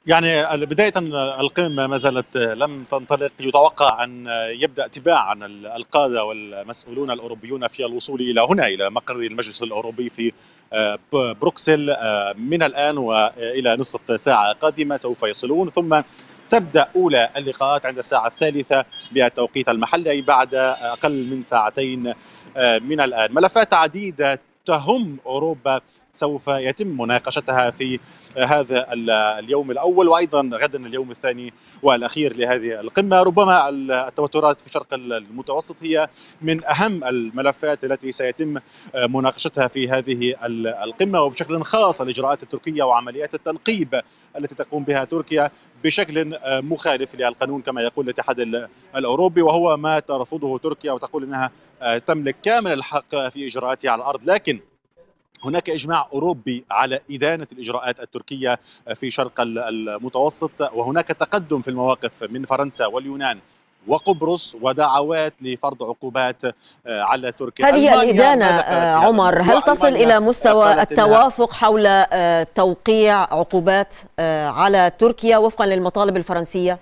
يعني بداية القمة ما زالت لم تنطلق. يتوقع أن يبدأ تباعا القادة والمسؤولون الأوروبيون في الوصول إلى هنا إلى مقر المجلس الأوروبي في بروكسل من الآن وإلى نصف ساعة قادمة سوف يصلون، ثم تبدأ أولى اللقاءات عند الساعة الثالثة بالتوقيت المحلي، أي بعد أقل من ساعتين من الآن. ملفات عديدة تهم أوروبا سوف يتم مناقشتها في هذا اليوم الأول، وأيضا غدا اليوم الثاني والأخير لهذه القمة. ربما التوترات في شرق المتوسط هي من أهم الملفات التي سيتم مناقشتها في هذه القمة، وبشكل خاص الإجراءات التركية وعمليات التنقيب التي تقوم بها تركيا بشكل مخالف للقانون كما يقول الاتحاد الأوروبي، وهو ما ترفضه تركيا وتقول أنها تملك كامل الحق في إجراءاتها على الأرض. لكن هناك إجماع أوروبي على إدانة الإجراءات التركية في شرق المتوسط، وهناك تقدم في المواقف من فرنسا واليونان وقبرص ودعوات لفرض عقوبات على تركيا. هذه الإدانة عمر هل تصل إلى مستوى التوافق حول توقيع عقوبات على تركيا وفقا للمطالب الفرنسية؟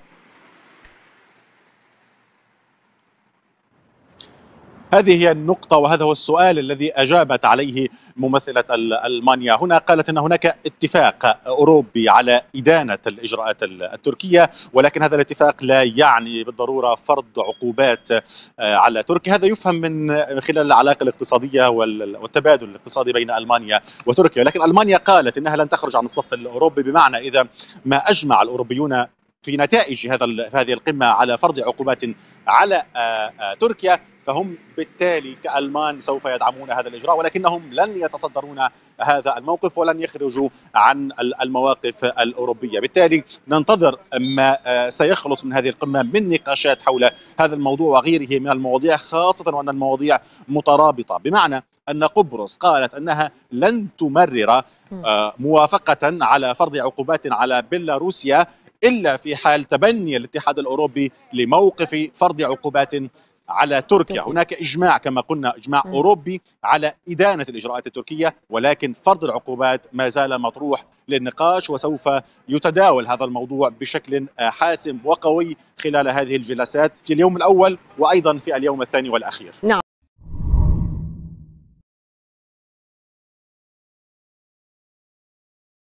هذه هي النقطة وهذا هو السؤال الذي أجابت عليه ممثلة ألمانيا هنا. قالت أن هناك اتفاق أوروبي على إدانة الإجراءات التركية، ولكن هذا الاتفاق لا يعني بالضرورة فرض عقوبات على تركيا. هذا يفهم من خلال العلاقة الاقتصادية والتبادل الاقتصادي بين ألمانيا وتركيا، لكن ألمانيا قالت أنها لن تخرج عن الصف الأوروبي، بمعنى إذا ما أجمع الأوروبيون في نتائج هذه القمة على فرض عقوبات على تركيا، فهم بالتالي كألمان سوف يدعمون هذا الإجراء، ولكنهم لن يتصدرون هذا الموقف ولن يخرجوا عن المواقف الأوروبية. بالتالي ننتظر ما سيخلص من هذه القمة من نقاشات حول هذا الموضوع وغيره من المواضيع، خاصة وأن المواضيع مترابطة، بمعنى أن قبرص قالت أنها لن تمرر موافقة على فرض عقوبات على بيلاروسيا إلا في حال تبني الاتحاد الأوروبي لموقف فرض عقوبات على تركيا. هناك إجماع كما قلنا، إجماع أوروبي على إدانة الإجراءات التركية، ولكن فرض العقوبات ما زال مطروح للنقاش، وسوف يتداول هذا الموضوع بشكل حاسم وقوي خلال هذه الجلسات في اليوم الأول وأيضا في اليوم الثاني والأخير.